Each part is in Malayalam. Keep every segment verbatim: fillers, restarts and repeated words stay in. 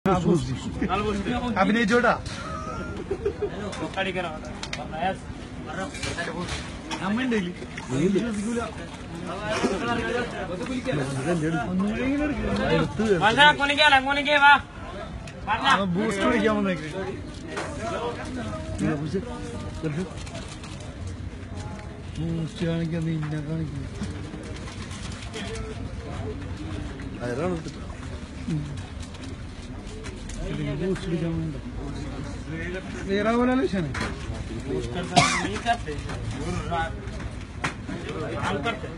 അഭിനയിച്ചോട്ടാ ബൂസ്റ്റ് കുടിക്കാൻ വന്നേക്ക് ബൂസ്റ്റ് കാണിക്കാൻ നിന്നെ കാണിക്കുന്നു बूस्ट भी जाऊंगा तेरा वाला लेशन है बूस्ट करता नहीं करते हम करते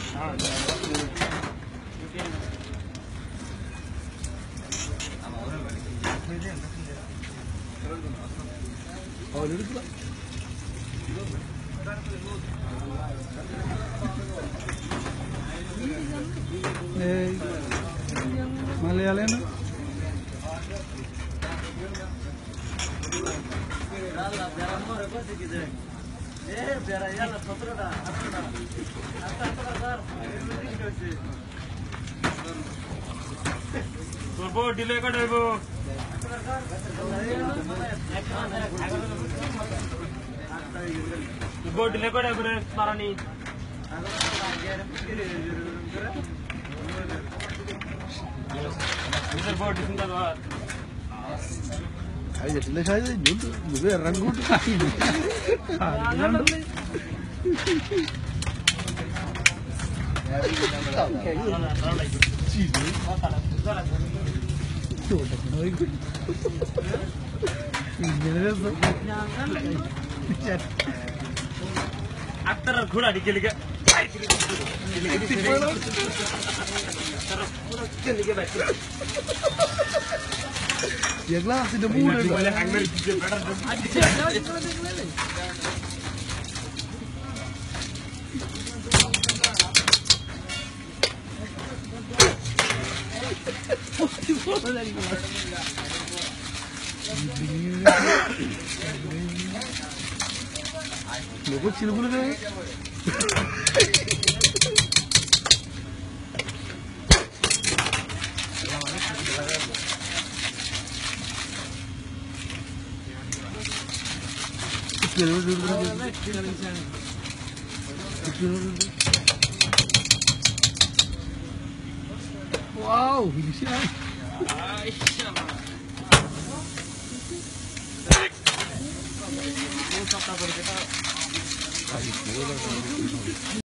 और लड़का ए मलयालम डिले कटाइबो डिले कटाइबो रे पारानी इधर बोर्ड सुंदर बात Ay, ya le cae de yo, yo voy a arrancar. Aktor घोड़ा निकल गया ये ग्लास इधर मुंह में वाले हैंगर पीछे बैठा लोगों चिलबुल गए Wow, ini sih. Aisyah.